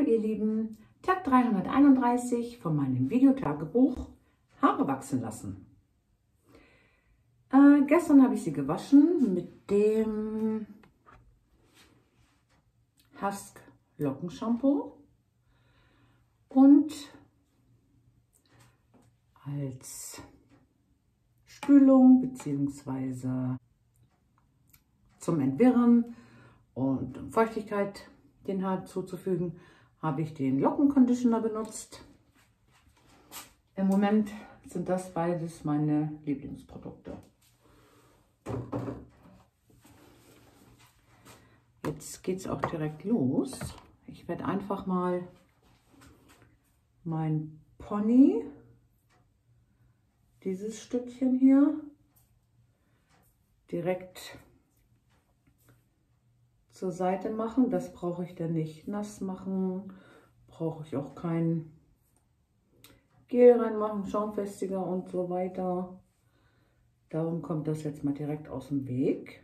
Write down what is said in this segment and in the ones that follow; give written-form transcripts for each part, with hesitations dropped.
ihr Lieben, Tag 331 von meinem Videotagebuch Haare wachsen lassen. Gestern habe ich sie gewaschen mit dem Husk Lockenshampoo und als Spülung bzw. zum Entwirren und um Feuchtigkeit den Haaren zuzufügen, habe ich den Lockenconditioner benutzt. Im Moment sind das beides meine Lieblingsprodukte. Jetzt geht es auch direkt los. Ich werde einfach mal mein Pony, dieses Stückchen hier, direkt zur Seite machen. Das brauche ich dann nicht nass machen. Brauche ich auch kein Gel reinmachen, Schaumfestiger und so weiter. Darum kommt das jetzt mal direkt aus dem Weg.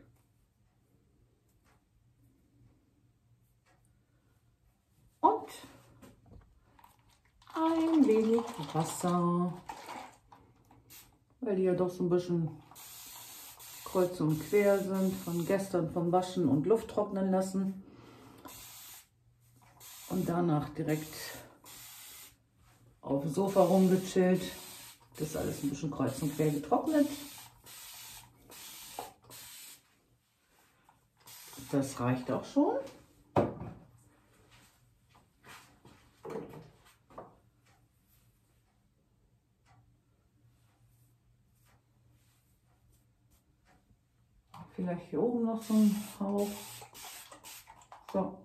Und ein wenig Wasser, weil die ja doch so ein bisschen kreuz und quer sind von gestern vom Waschen und Luft trocknen lassen. Und danach direkt auf dem Sofa rumgechillt. Das ist alles ein bisschen kreuz und quer getrocknet. Das reicht auch schon. Vielleicht hier oben noch so ein Hauch. So.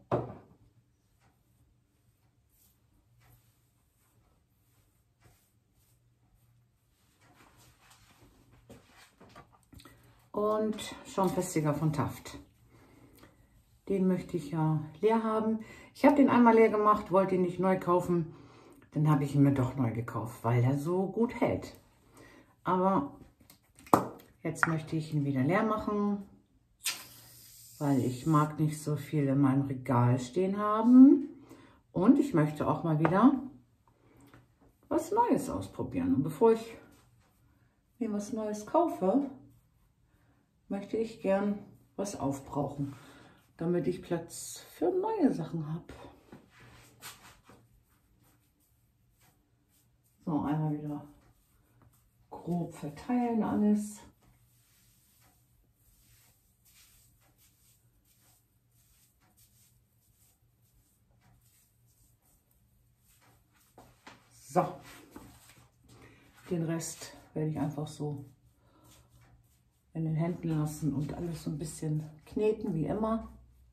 Und Schaumfestiger von Taft. Den möchte ich ja leer haben. Ich habe den einmal leer gemacht, wollte ihn nicht neu kaufen. Dann habe ich ihn mir doch neu gekauft, weil er so gut hält. Aber jetzt möchte ich ihn wieder leer machen, weil ich mag nicht so viel in meinem Regal stehen haben. Und ich möchte auch mal wieder was Neues ausprobieren. Und bevor ich mir was Neues kaufe, möchte ich gern was aufbrauchen, damit ich Platz für neue Sachen habe. So, einmal wieder grob verteilen alles. So, den Rest werde ich einfach so in den Händen lassen und alles so ein bisschen kneten, wie immer.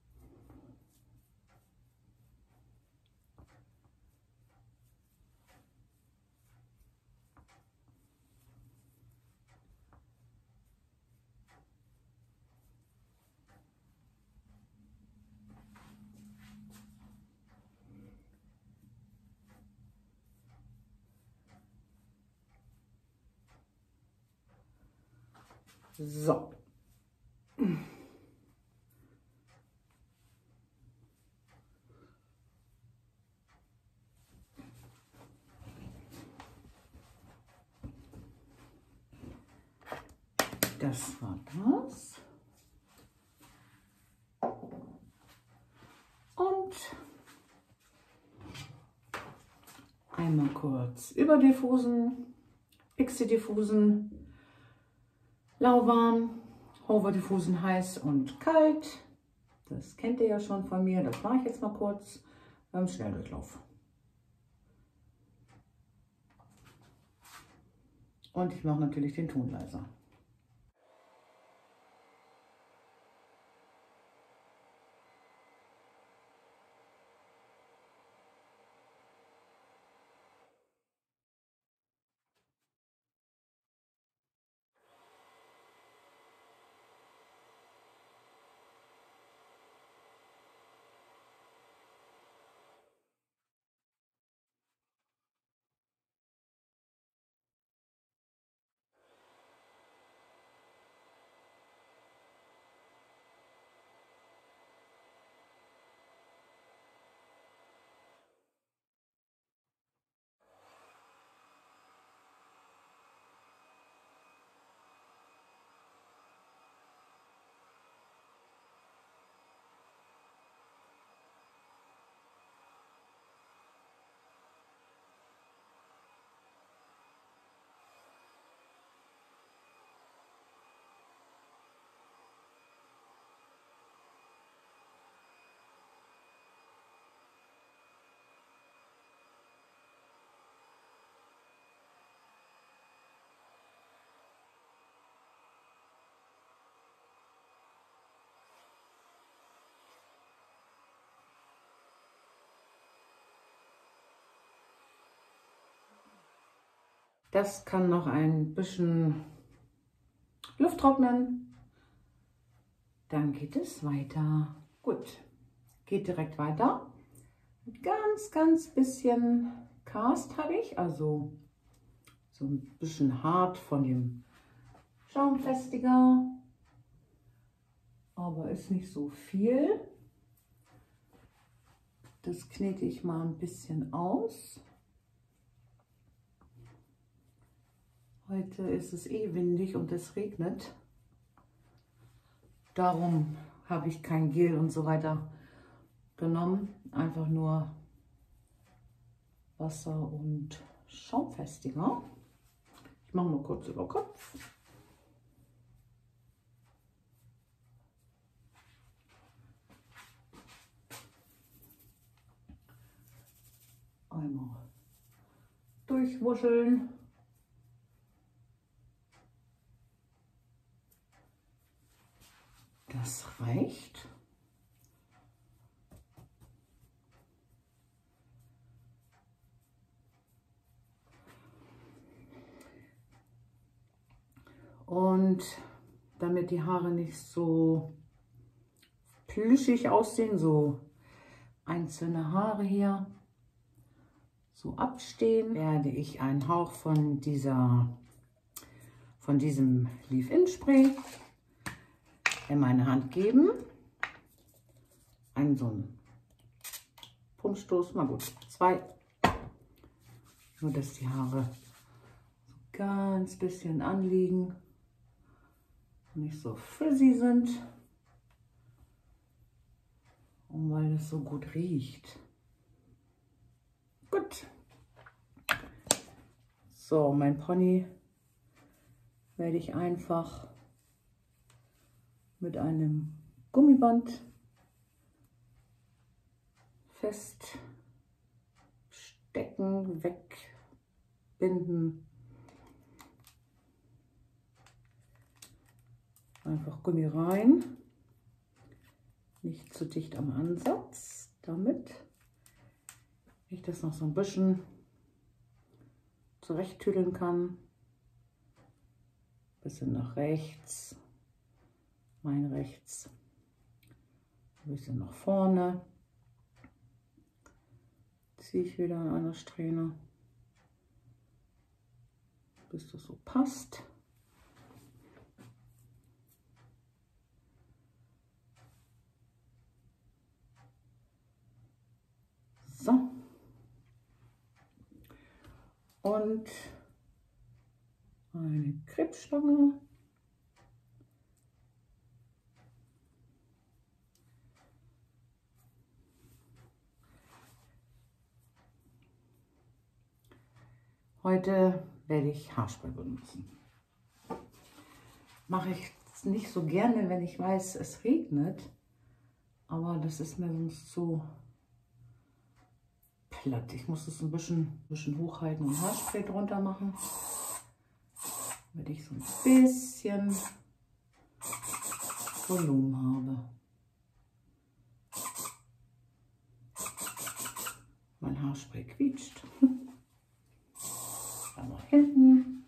So. Das war das. Und einmal kurz überdiffusen, Pixie-diffusen, lauwarm, Hover-diffusen heiß und kalt. Das kennt ihr ja schon von mir. Das mache ich jetzt mal kurz beim Schnelldurchlauf. Und ich mache natürlich den Ton leiser. Das kann noch ein bisschen Luft trocknen. Dann geht es weiter. Gut, geht direkt weiter. Ganz bisschen Cast habe ich, also so ein bisschen hart von dem Schaumfestiger, aber ist nicht so viel. Das knete ich mal ein bisschen aus. Heute ist es eh windig und es regnet. Darum habe ich kein Gel und so weiter genommen. Einfach nur Wasser und Schaumfestiger. Ich mache mal kurz über Kopf. Einmal durchwuscheln. Das reicht. Und damit die Haare nicht so plüschig aussehen, so einzelne Haare hier so abstehen, werde ich einen Hauch von diesem Leave-In-Spray in meine Hand geben. So einen Pumpstoß, mal gut, 2. Nur dass die Haare so ganz bisschen anliegen, nicht so frizzy sind. Und weil es so gut riecht. Gut. So, mein Pony werde ich einfach mit einem Gummiband feststecken, wegbinden. Einfach Gummi rein, nicht zu dicht am Ansatz, damit ich das noch so ein bisschen zurechttüdeln kann. Bisschen nach rechts, mein rechts, ein bisschen nach vorne. Ziehe ich wieder an einer Strähne, bis das so passt. So. Und eine Krebsstange. Heute werde ich Haarspray benutzen. Mache ich nicht so gerne, wenn ich weiß, es regnet. Aber das ist mir sonst so platt. Ich muss es ein bisschen hochhalten und Haarspray drunter machen, damit ich so ein bisschen Volumen habe. Mein Haarspray quietscht. Einmal hinten.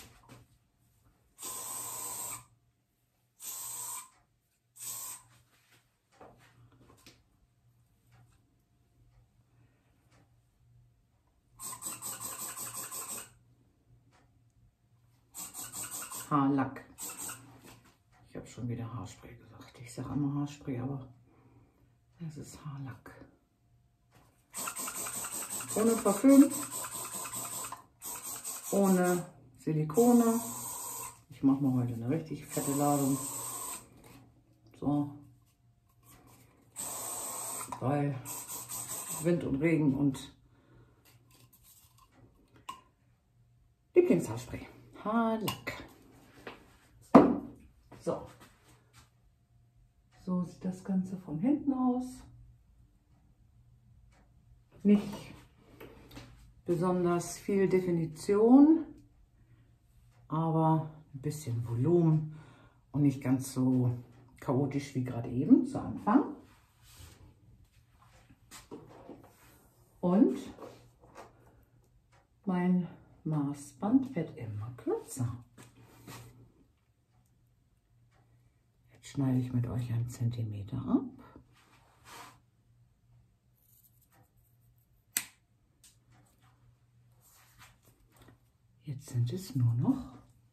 Haarlack. Ich habe schon wieder Haarspray gesagt. Ich sage immer Haarspray, aber es ist Haarlack. Ohne Parfüm, ohne Silikone. Ich mache mal heute eine richtig fette Ladung. So. Weil Wind und Regen und Lieblingshaarspray. Haarlack. So. So sieht das Ganze von hinten aus. Nicht besonders viel Definition, aber ein bisschen Volumen und nicht ganz so chaotisch wie gerade eben zu Anfang. Und mein Maßband wird immer kürzer. Jetzt schneide ich mit euch 1 Zentimeter ab. Jetzt sind es nur noch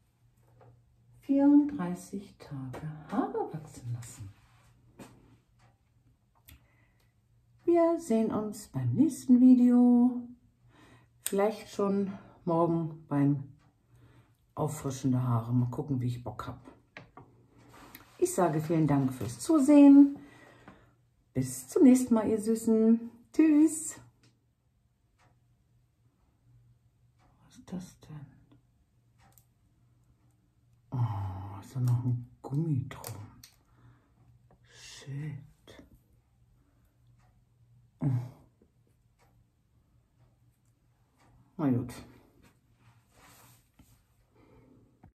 34 Tage Haare wachsen lassen. Wir sehen uns beim nächsten Video. Vielleicht schon morgen beim Auffrischen der Haare. Mal gucken, wie ich Bock habe. Ich sage vielen Dank fürs Zusehen. Bis zum nächsten Mal, ihr Süßen. Tschüss. Was ist das denn? Oh, ist da noch ein Gummi drum. Shit. Oh. Na gut.